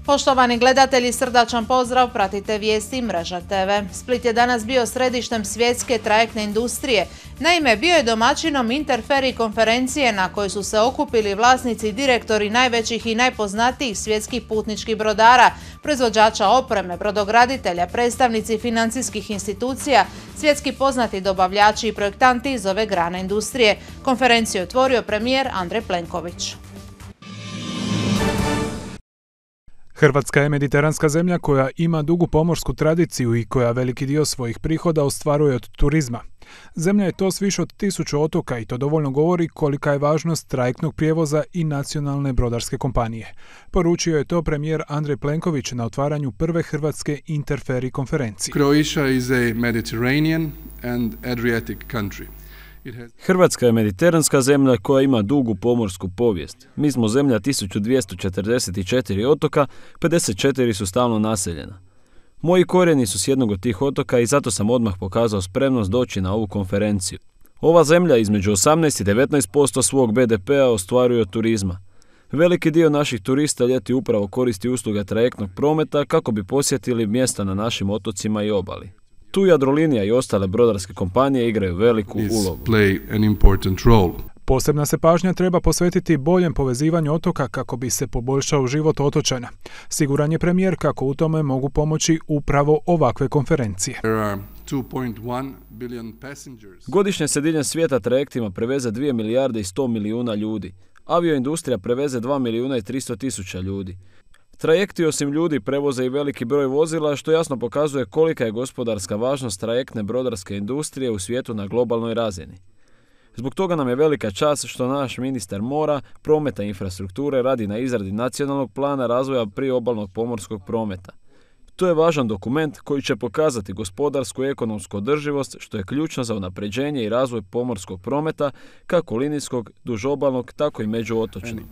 Poštovani gledatelji, srdačan pozdrav, pratite vijesti Mreža TV. Split je danas bio središtem svjetske trajektne industrije. Naime, bio je domaćinom Interferry konferencije na kojoj su se okupili vlasnici i direktori najvećih i najpoznatijih svjetskih putničkih brodara, proizvođača opreme, brodograditelja, predstavnici financijskih institucija, svjetski poznati dobavljači i projektanti iz ove grane industrije. Konferenciju je otvorio premijer Andrej Plenković. Hrvatska je mediteranska zemlja koja ima dugu pomorsku tradiciju i koja veliki dio svojih prihoda ostvaruje od turizma. Zemlja je to s više od 1000 otoka i to dovoljno govori kolika je važnost trajektnog prijevoza i nacionalne brodarske kompanije. Poručio je to premijer Andrej Plenković na otvaranju prve hrvatske Interferry konferencije. Croatia is a Mediterranean and Adriatic country. Hrvatska je mediteranska zemlja koja ima dugu pomorsku povijest. Mi smo zemlja 1244 otoka, 54 su stalno naseljena. Moji korijeni su s jednog od tih otoka i zato sam odmah pokazao spremnost doći na ovu konferenciju. Ova zemlja između 18 i 19% svog BDP-a ostvaruje od turizma. Veliki dio naših turista ljeti upravo koristi usluge trajektnog prometa kako bi posjetili mjesta na našim otocima i obali. Tu Jadrolinija i ostale brodarske kompanije igraju veliku ulogu. Posebna se pažnja treba posvetiti boljem povezivanju otoka kako bi se poboljšao život otočana. Siguran je premijer kako u tome mogu pomoći upravo ovakve konferencije. Godišnje se diljem svijeta trajektima preveze 2 milijarde i 100 milijuna ljudi. Avioindustrija preveze 2 milijuna i 300 tisuća ljudi. Trajekti osim ljudi prevoze i veliki broj vozila, što jasno pokazuje kolika je gospodarska važnost trajektne brodarske industrije u svijetu na globalnoj razini. Zbog toga nam je velika čast što naš ministar mora, prometa i infrastrukture radi na izradi nacionalnog plana razvoja priobalnog pomorskog prometa. To je važan dokument koji će pokazati gospodarsku i ekonomsku održivost, što je ključno za unapređenje i razvoj pomorskog prometa, kako linijskog, dužobalnog, tako i međuotočnog.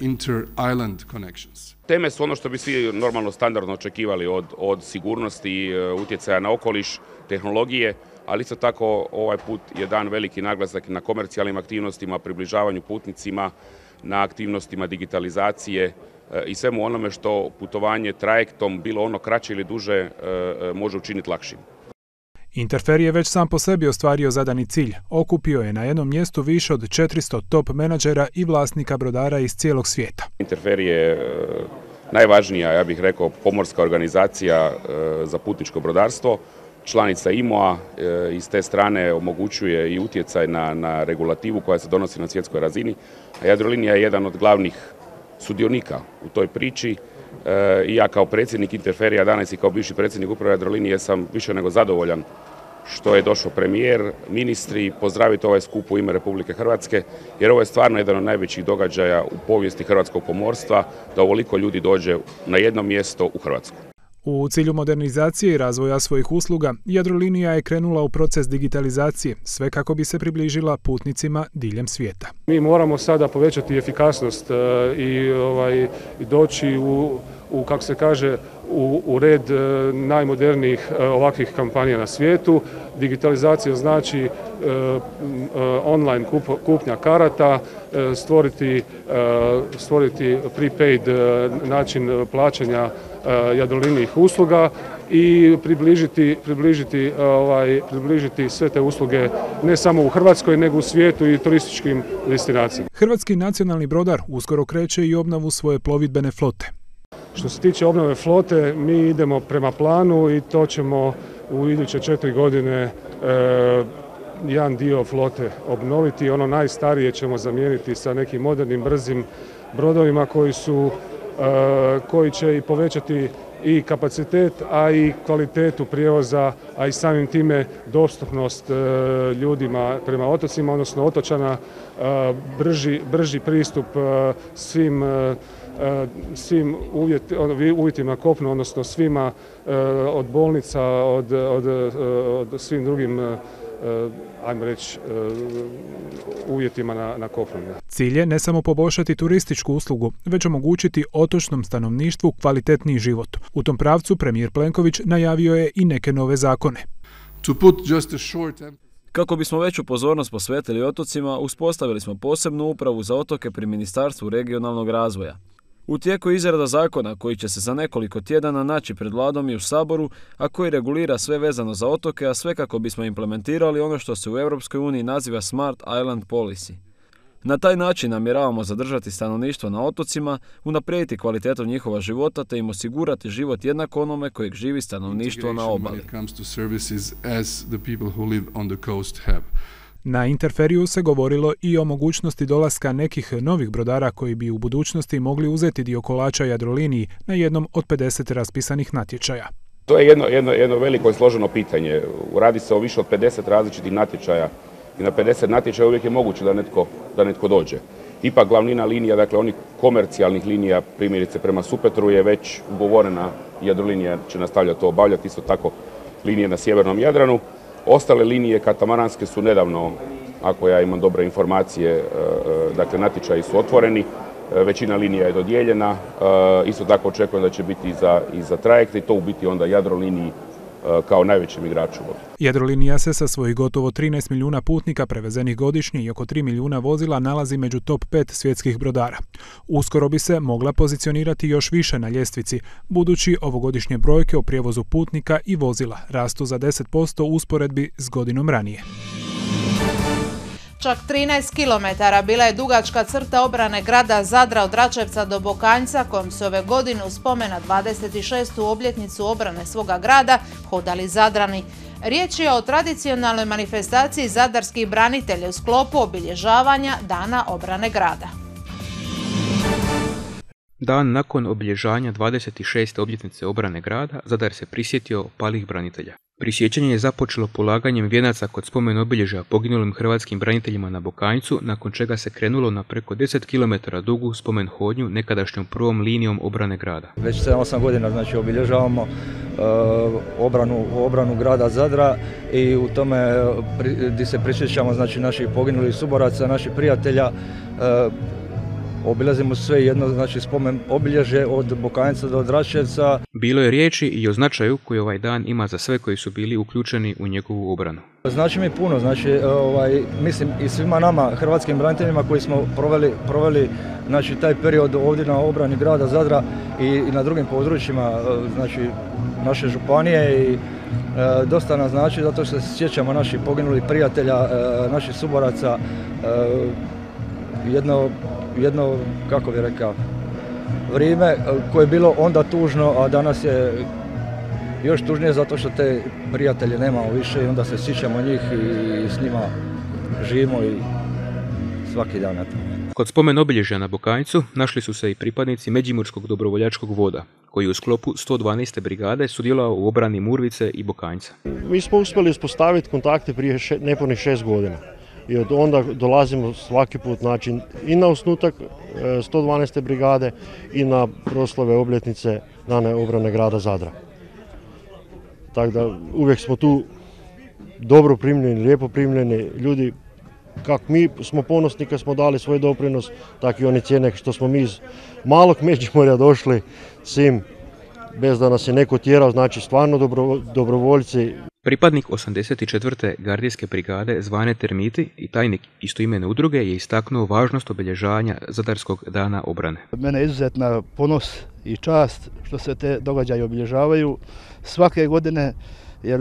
Teme su ono što bi svi normalno standardno očekivali od sigurnosti, utjecaja na okoliš, tehnologije, ali isto tako ovaj put je dan veliki naglasak na komercijalnim aktivnostima, približavanju putnicima, na aktivnostima digitalizacije i svemu onome što putovanje trajektom, bilo ono kraće ili duže, može učiniti lakšim. Interferry je već sam po sebi ostvario zadani cilj. Okupio je na jednom mjestu više od 400 top menadžera i vlasnika brodara iz cijelog svijeta. Interferry je najvažnija, ja bih rekao, pomorska organizacija za putničko brodarstvo. Članica IMO-a i s te strane omogućuje i utjecaj na regulativu koja se donosi na svjetskoj razini. A Jadrolinija je jedan od glavnih sudionika u toj priči. I ja kao predsjednik Interferrya danas i kao bivši predsjednik uprave Jadrolinije sam više nego zadovoljan što je došao premijer, ministri, pozdraviti ovaj skup u ime Republike Hrvatske, jer ovo je stvarno jedan od najvećih događaja u povijesti hrvatskog pomorstva, da ovoliko ljudi dođe na jedno mjesto u Hrvatsku. U cilju modernizacije i razvoja svojih usluga, Jadrolinija je krenula u proces digitalizacije, sve kako bi se približila putnicima diljem svijeta. Mi moramo sada povećati efikasnost i doći u kako se kaže, u red najmodernijih ovakvih kampanija na svijetu. Digitalizacija znači online kupnja karata, stvoriti prepaid način plaćanja Jadrolinijih usluga i približiti sve te usluge ne samo u Hrvatskoj nego u svijetu i turističkim destinacijama. Hrvatski nacionalni brodar uskoro kreće i obnovu svoje plovidbene flote. Što se tiče obnove flote, mi idemo prema planu i to ćemo u iduće 4 godine jedan dio flote obnoviti. Ono najstarije ćemo zamijeniti sa nekim modernim, brzim brodovima koji će i povećati i kapacitet, a i kvalitetu prijevoza, a i samim time dostupnost ljudima prema otocima, odnosno otočana, brži pristup svim uvjetima kopna, odnosno svima od bolnica, od svim drugim, ajmo reći, uvjetima na kopnu. Cilj je ne samo poboljšati turističku uslugu, već omogućiti otočnom stanovništvu kvalitetniji život. U tom pravcu premijer Plenković najavio je i neke nove zakone. Kako bismo veću pozornost posvetili otocima, uspostavili smo posebnu upravu za otoke pri Ministarstvu regionalnog razvoja. U tijeku je izrada zakona koji će se za nekoliko tjedana naći pred Vladom i u Saboru, a koji regulira sve vezano za otoke, a sve kako bismo implementirali ono što se u Europskoj uniji naziva Smart Island Policy. Na taj način namjeravamo zadržati stanovništvo na otocima, unaprijediti kvalitetu njihova života te im osigurati život jednako onome kojeg živi stanovništvo na obali. Na Interferiju se govorilo i o mogućnosti dolaska nekih novih brodara koji bi u budućnosti mogli uzeti dio kolača Jadroliniji na jednom od 50 raspisanih natječaja. To je jedno veliko i složeno pitanje. Radi se o više od 50 različitih natječaja i na 50 natječaja uvijek je moguće da netko dođe. Ipak glavnina linija, dakle onih komercijalnih linija, primjerice prema Supetru, je već ugovorena. Jadrolinija će nastavljati to obavljati, isto tako linije na sjevernom Jadranu. Ostale linije katamaranske su nedavno, ako ja imam dobre informacije, dakle natječaji su otvoreni, većina linija je dodijeljena, isto tako očekujem da će biti i za trajekte i to u biti onda Jadroliniji kao najvećem igraču. Jadrolinija se sa svojih gotovo 13 milijuna putnika prevezenih godišnje i oko 3 milijuna vozila nalazi među top 5 svjetskih brodara. Uskoro bi se mogla pozicionirati još više na ljestvici, budući ovogodišnje brojke o prijevozu putnika i vozila rastu za 10% u usporedbi s godinom ranije. Čak 13 km bila je dugačka crta obrane grada Zadra od Dračevca do Bokanjca, kojom se ove godine u spomen na 26. obljetnicu obrane svoga grada hodali Zadrani. Riječ je o tradicionalnoj manifestaciji zadarskih branitelja u sklopu obilježavanja Dana obrane grada. Dan nakon obilježavanja 26. obljetnice obrane grada, Zadar se prisjetio palih branitelja. Prisjećanje je započelo polaganjem vijenaca kod spomen obilježja poginulim hrvatskim braniteljima na Bokanjcu, nakon čega se krenulo na preko 10 km dugu spomen hodnju nekadašnjom prvom linijom obrane grada. Već 7-8 godina znači, obilježavamo obranu grada Zadra i u tome gdje se prisjećamo znači, naših poginulih suboraca, naših prijatelja. Obilazimo sve jedno, znači spomen obilježje od Bokanjca do Dračevca. Bilo je riječi i o značaju koji ovaj dan ima za sve koji su bili uključeni u njegovu obranu. Znači mi puno, znači mislim i svima nama, hrvatskim braniteljima koji smo proveli znači, taj period ovdje na obrani grada Zadra i na drugim područjima znači, naše županije i dosta nam znači zato što se sjećamo naših poginulih prijatelja, naših suboraca, jedno, kako bih rekao, vrijeme koje je bilo onda tužno, a danas je još tužnije zato što te prijatelje nemamo više i onda se sjećamo njih i s njima živimo i svaki dan. Kod spomen obilježja na Bokanjcu našli su se i pripadnici Međimurskog dobrovoljačkog voda, koji u sklopu 112. brigade sudjelovao u obrani Murvice i Bokanjca. Mi smo uspjeli uspostaviti kontakte prije nepunih 6 godina. I od onda dolazimo svaki put znači, i na osnutak 112. brigade i na proslave obljetnice Dana obrane grada Zadra. Tako da uvijek smo tu dobro primljeni, lijepo primljeni ljudi. Kako mi smo ponosni kad smo dali svoj doprinos, tako i oni cijene što smo mi iz malog Međimurja došli svim bez da nas je neko tjerao, znači stvarno dobrovoljci. Pripadnik 84. gardijske brigade zvane Termiti i tajnik istoimene udruge je istaknuo važnost obilježavanja Zadarskog dana obrane. Mene je izuzetna ponos i čast što se te događaje obilježavaju svake godine, jer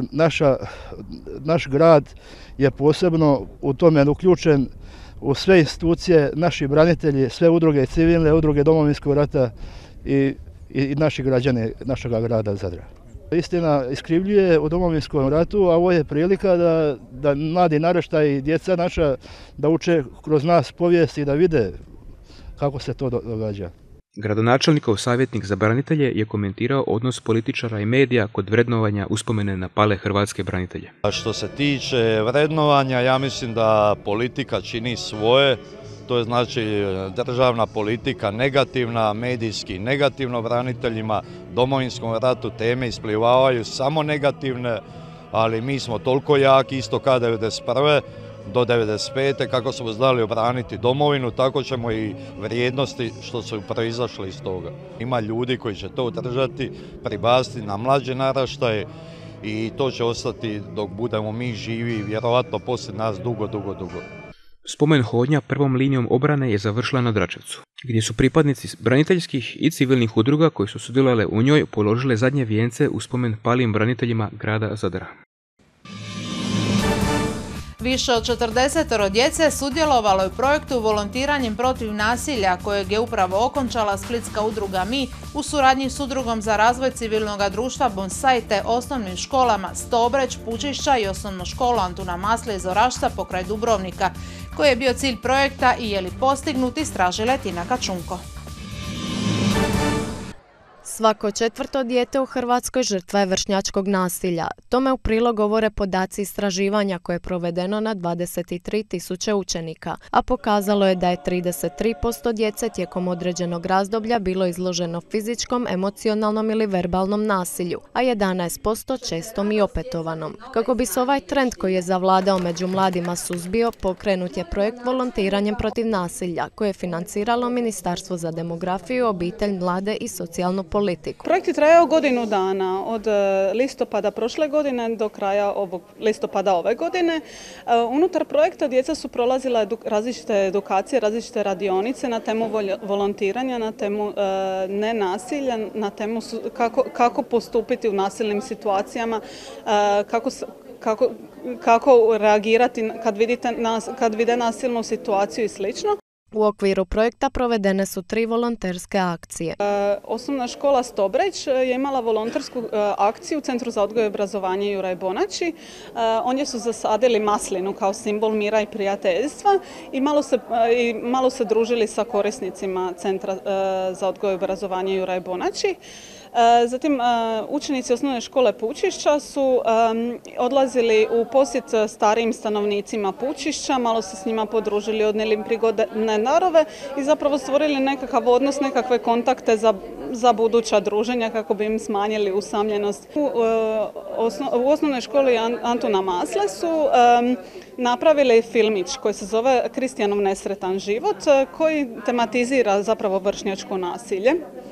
naš grad je posebno u tome uključen u sve institucije, naši branitelji, sve udruge, civilne udruge Domovinskog rata i naši građani našega grada Zadra. Istina iskrivljuje u Domovinskom ratu, a ovo je prilika da mladi naraštaj i djeca naša da uče kroz nas povijest i da vide kako se to događa. Gradonačelnikov savjetnik za branitelje je komentirao odnos političara i medija kod vrednovanja uspomene na pale hrvatske branitelje. Što se tiče vrednovanja, ja mislim da politika čini svoje. To je znači državna politika negativna, medijski negativno braniteljima, Domovinskom ratu teme isplivavaju samo negativne, ali mi smo toliko jaki, isto kao 1991. do 1995. kako smo znali obraniti domovinu, tako ćemo i vrijednosti što su proizašle iz toga. Ima ljudi koji će to držati, pribaciti na mlađe naraštaje i to će ostati dok budemo mi živi, vjerovatno poslije nas dugo. Spomen hodnja prvom linijom obrane je završila na Dračevcu, gdje su pripadnici braniteljskih i civilnih udruga koji su sudjelovale u njoj položile zadnje vijence u spomen palim braniteljima grada Zadra. Više od 40 djece sudjelovalo je u projektu Volontiranjem protiv nasilja kojeg je upravo okončala splitska udruga Mi u suradnji s Udrugom za razvoj civilnog društva Bonsai te osnovnim školama Stobreć, Pučišća i osnovnu školu Antuna Masle iz Orašca pokraj Dubrovnika. Koji je bio cilj projekta i je li postignut, istražila je Tina Kačunko. Svako 4. dijete u Hrvatskoj žrtva je vršnjačkog nasilja. Tome u prilog govore podaci istraživanja koje je provedeno na 23.000 učenika, a pokazalo je da je 33% djece tijekom određenog razdoblja bilo izloženo fizičkom, emocionalnom ili verbalnom nasilju, a 11% čestom i opetovanom. Kako bi se ovaj trend koji je zavladao među mladima suzbio, pokrenut je projekt Volontiranjem protiv nasilja, koje je financiralo Ministarstvo za demografiju, obitelj, mlade i socijalnu politiku. Projekt je trajao godinu dana, od listopada prošle godine do kraja listopada ove godine. Unutar projekta djeca su prolazila različite edukacije, različite radionice na temu volontiranja, na temu nenasilja, na temu kako postupiti u nasilnim situacijama, kako reagirati kad vide nasilnu situaciju i slično. U okviru projekta provedene su 3 volonterske akcije. Osnovna škola Stobreć je imala volontersku akciju u Centru za odgoj i obrazovanje Juraj Bonači. Ondje su zasadili maslinu kao simbol mira i prijateljstva i malo se družili sa korisnicima Centra za odgoj i obrazovanje Juraj Bonači. Zatim učenici osnovne škole Pučišća su odlazili u posjet starijim stanovnicima Pučišća, malo se s njima podružili, odnijeli im prigodne darove i zapravo stvorili nekakav odnos, nekakve kontakte za buduća druženja kako bi im smanjili usamljenost. U osnovnoj školi Antuna Masle su napravili filmić koji se zove Kristijanov nesretan život, koji tematizira zapravo vršnjačko nasilje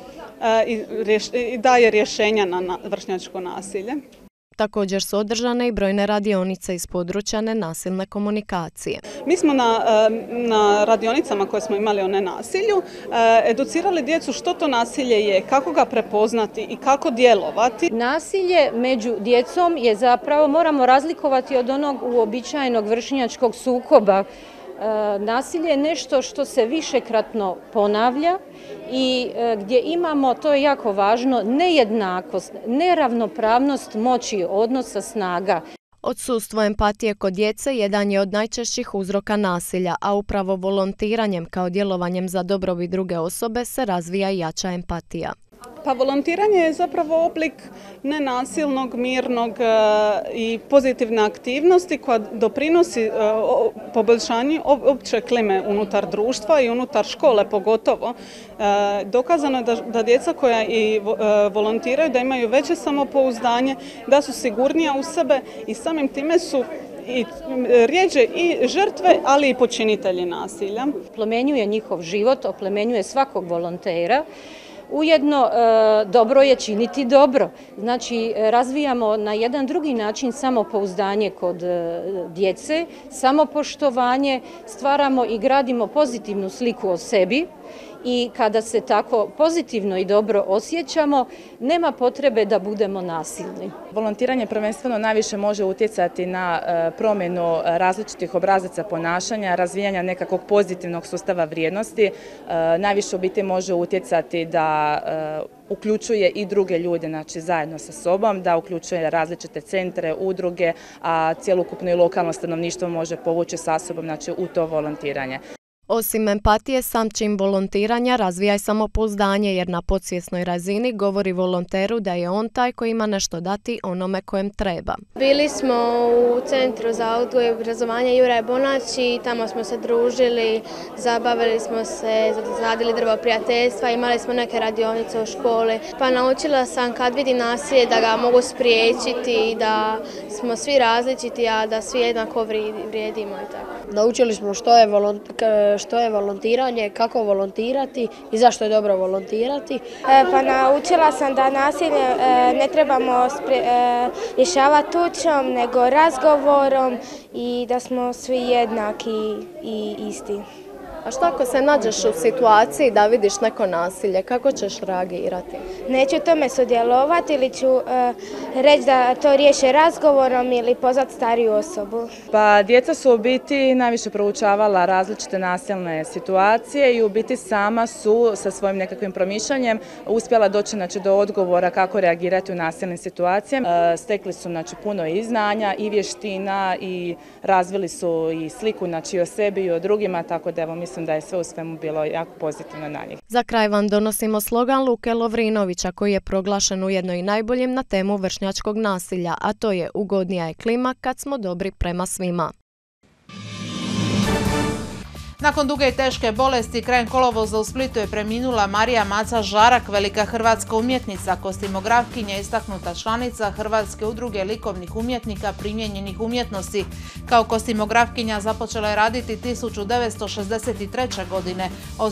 i daje rješenja na vršnjačko nasilje. Također su održane i brojne radionice iz područja nenasilne komunikacije. Mi smo na radionicama koje smo imali o nenasilju educirali djecu što to nasilje je, kako ga prepoznati i kako djelovati. Nasilje među djecom je zapravo, moramo razlikovati od onog uobičajenog vršnjačkog sukoba. Nasilje je nešto što se višekratno ponavlja i gdje imamo, to je jako važno, nejednakost, neravnopravnost moći, odnosa snaga. Odsustvo empatije kod djece jedan je od najčešćih uzroka nasilja, a upravo volontiranjem kao djelovanjem za dobrobit druge osobe se razvija i jača empatija. Pa volontiranje je zapravo oblik nenasilnog, mirnog i pozitivne aktivnosti koja doprinosi poboljšanju opće klime unutar društva i unutar škole pogotovo. Dokazano je da djeca koja i volontiraju da imaju veće samopouzdanje, da su sigurnija u sebe i samim time su i rijeđe i žrtve, ali i počinitelji nasilja. Oplemenjuje njihov život, oplemenjuje svakog volontera. Ujedno dobro je činiti dobro. Znači razvijamo na jedan drugi način samopouzdanje kod djece, samopoštovanje, stvaramo i gradimo pozitivnu sliku o sebi i kada se tako pozitivno i dobro osjećamo, nema potrebe da budemo nasilni. Volontiranje prvenstveno najviše može utjecati na promjenu različitih obrazaca ponašanja, razvijanja nekakvog pozitivnog sustava vrijednosti. Najviše u biti može utjecati da uključuje i druge ljude, znači zajedno sa sobom, da uključuje različite centre, udruge, a cjelokupno i lokalno stanovništvo može povući sa sobom, znači, u to volontiranje. Osim empatije, sam čin volontiranja razvija i samopouzdanje jer na podsvjesnoj razini govori volonteru da je on taj koji ima nešto dati onome kojem treba. Bili smo u Centru za odgoj i obrazovanje Juraj Bonači, tamo smo se družili, zabavili smo se, zadili drvo prijateljstva, imali smo neke radionice u školi. Pa naučila sam kad vidim nasilje da ga mogu spriječiti, da smo svi različiti, a da svi jednako vrijedimo i tako. Naučili smo što je što je volontiranje, kako volontirati i zašto je dobro volontirati. Pa naučila sam da nasilje ne trebamo rješavati tučom, nego razgovorom i da smo svi jednaki i isti. A što ako se nađeš u situaciji da vidiš neko nasilje, kako ćeš reagirati? Neću tome sudjelovati ili ću reći da to riješe razgovorom ili pozvati stariju osobu. Pa djeca su u biti najviše proučavala različite nasilne situacije i u biti sama su sa svojim nekakvim promišljanjem uspjela doći do odgovora kako reagirati u nasilnim situacijama. Stekli su puno i znanja i vještina i razvili su i sliku o sebi i o drugima, tako da mislim da je sve u svemu bilo jako pozitivno na njih. Za kraj vam donosimo slogan Luke Lovrinovića koji je proglašen ujedno i najboljim na temu vršnjačkog nasilja, a to je ugodnija je klima kad smo dobri prema svima. Nakon duge i teške bolesti, krajem kolovoza u Splitu je preminula Marija Maca Žarak, velika hrvatska umjetnica, kostimografkinja, istaknuta članica Hrvatske udruge likovnih umjetnika primijenjenih umjetnosti. Kao kostimografkinja započela je raditi 1963. godine. Od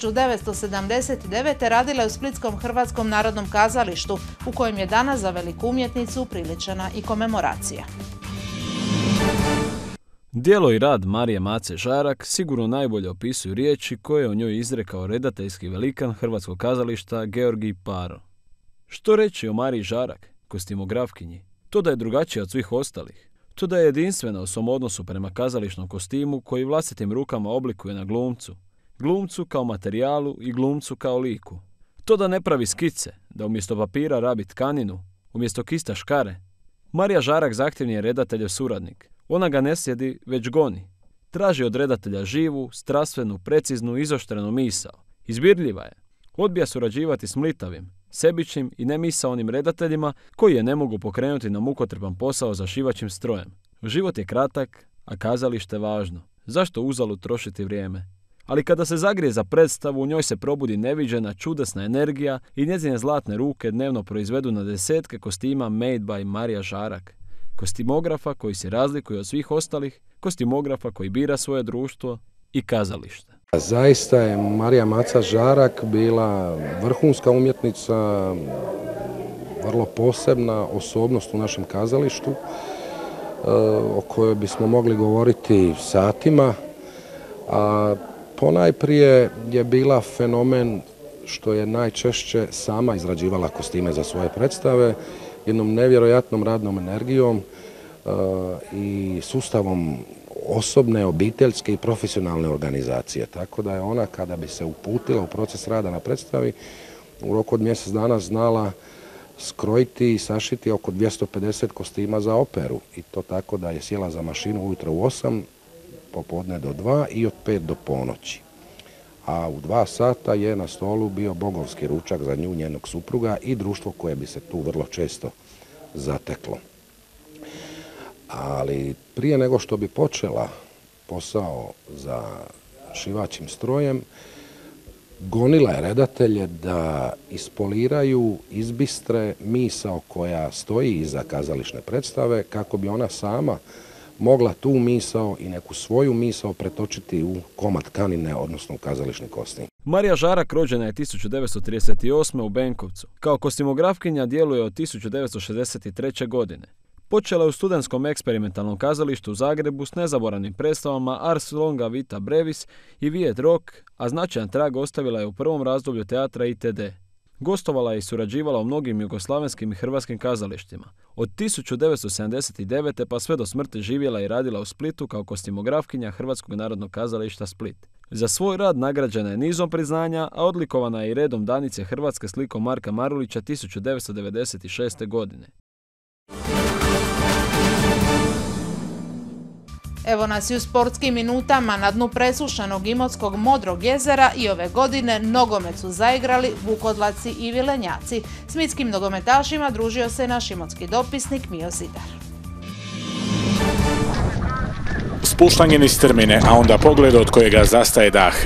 1979. radila je u Splitskom Hrvatskom narodnom kazalištu, u kojem je danas za veliku umjetnicu upriličena i komemoracija. Djelo i rad Marije Mace Žarak sigurno najbolje opisuju riječi koje je o njoj izrekao redateljski velikan Hrvatskog kazališta Georgij Paro. Što reći o Mariji Žarak, kostimografkinji? To da je drugačija od svih ostalih. To da je jedinstvena u svom odnosu prema kazališnom kostimu koji vlastitim rukama oblikuje na glumcu. Glumcu kao materijalu i glumcu kao liku. To da ne pravi skice, da umjesto papira rabi tkaninu, umjesto kista škare. Marija Žarak zahtjevni je redateljev suradnik. Ona ga ne sjedi, već goni. Traži od redatelja živu, strastvenu, preciznu, izoštrenu misao. Izbirljiva je. Odbija surađivati s mlitavim, sebičnim i nemisaonim redateljima koji je ne mogu pokrenuti na mukotrpan posao za šivaćim strojem. Život je kratak, a kazalište važno. Zašto uzalud trošiti vrijeme? Ali kada se zagrije za predstavu, u njoj se probudi neviđena, čudesna energija i njezine zlatne ruke dnevno proizvedu na desetke kostima made by Marija Žarak. Kostimografa koji se razlikuje od svih ostalih, kostimografa koji bira svoje društvo i kazalište. Zaista je Marija Maca Žarak bila vrhunska umjetnica, vrlo posebna osobnost u našem kazalištu, o kojoj bismo mogli govoriti satima. A ponajprije je bila fenomen što je najčešće sama izrađivala kostime za svoje predstave, jednom nevjerojatnom radnom energijom i sustavom osobne, obiteljske i profesionalne organizacije. Tako da je ona, kada bi se uputila u proces rada na predstavi, u roku od mjesec dana znala skrojiti i sašiti oko 250 kostima za operu. I to tako da je sjela za mašinu ujutro u 8, popodne do 2 i od 5 do ponoći. A u 2 sata je na stolu bio bogovski ručak za nju, njenog supruga i društvo koje bi se tu vrlo često zateklo. Ali prije nego što bi počela posao za šivaćim strojem, gonila je redatelje da ispoliraju, izbistre misao koja stoji iza kazališne predstave kako bi ona sama mogla tu misao i neku svoju misao pretočiti u komad tkanine, odnosno u kazališni kostim. Marija Žarak rođena je 1938. u Benkovcu. Kao kostimografkinja djeluje od 1963. godine. Počela je u studentskom eksperimentalnom kazalištu u Zagrebu s nezaboravnim predstavama Ars longa vita brevis i Viet rock, a značajan trag ostavila je u prvom razdoblju teatra ITD. Gostovala je i surađivala u mnogim jugoslavenskim i hrvatskim kazalištima. Od 1979. pa sve do smrti živjela i radila u Splitu kao kostimografkinja Hrvatskog narodnog kazališta Split. Za svoj rad nagrađena je nizom priznanja, a odlikovana je i redom Danice Hrvatske slikom Marka Marulića 1996. godine. Evo nas i u sportskim minutama. Na dnu presušenog Imotskog Modrog jezera i ove godine nogomet su zaigrali Vukodlaci i Vilenjaci. S mitskim nogometašima družio se naš imotski dopisnik Mio Zidar. Spuštanje niz strmine, a onda pogled od kojega zastaje dah.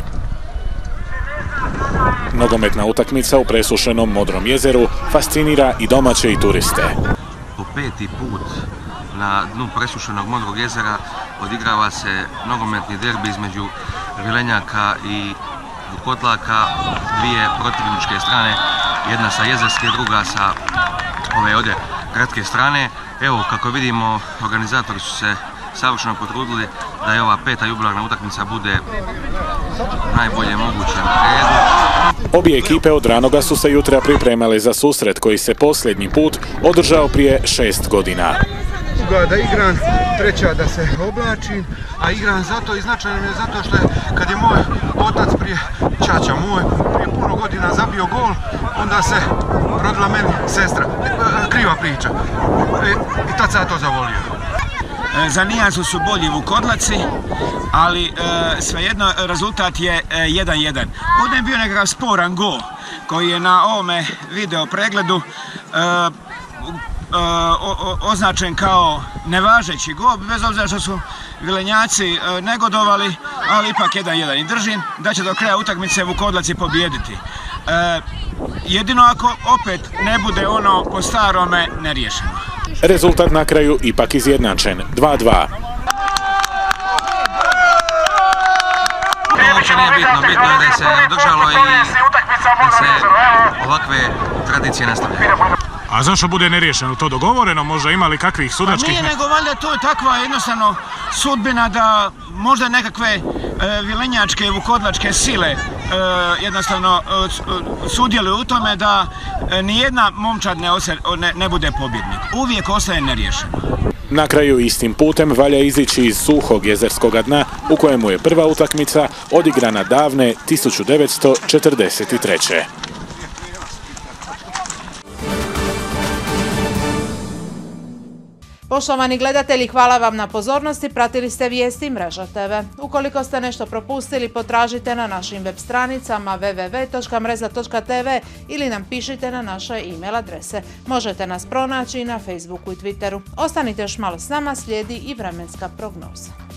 Nogometna utakmica u presušenom Modrom jezeru fascinira i domaće i turiste. Po 5. put na dnu presušenog Modrog jezera odigrava se nogometni derbi između Vilenjaka i Vukotlaka, dvije protivničke strane, jedna sa jezerske, druga sa ove ovdje gradske strane. Evo, kako vidimo, organizatori su se savršeno potrudili da je ova 5. jubilarna utakmica bude najbolje moguće na redu. Obje ekipe od ranoga su se jutra pripremale za susret koji se posljednji put održao prije 6 godina. Da igram, treća da se oblačim, a igram zato i značajno je zato što je kad je moj otac prije, ćaća moj, prije puno godina zabio gol, onda se rodila meni sestra. Kriva priča. I tad sam ja to zavolio. Za nijansu su bolji Vukodlaci, ali svejedno rezultat je 1:1. Ovdje je bio nekakav sporan gol koji je na ovome video pregledu označen kao nevažeći gol, bez obzira što su Vilenjaci negodovali, ali ipak 1:1. I držim da će do kraja utakmice Vukodlaci pobijediti. Jedino ako opet ne bude ono po starome neriješeno. Rezultat na kraju ipak izjednačen, 2:2. Uopće nije bitno, bitno je da se održalo i da se ovakve tradicije nastavljaju. A zašto bude neriješeno? To dogovoreno? Možda imali kakvih sudačkih... Pa nije, nego valjda to je takva jednostavno sudbina da možda nekakve vilenjačke i vukodlačke sile jednostavno sudjeluju u tome da nijedna momčad ne bude pobjednik. Uvijek ostaje neriješeno. Na kraju istim putem valja izići iz suhog jezerskog dna u kojemu je prva utakmica odigrana davne 1943. Poštovani gledatelji, hvala vam na pozornosti. Pratili ste vijesti Mreža TV. Ukoliko ste nešto propustili, potražite na našim web stranicama www.mreza.tv ili nam pišite na naše e-mail adrese. Možete nas pronaći i na Facebooku i Twitteru. Ostanite još malo s nama, slijedi i vremenska prognoza.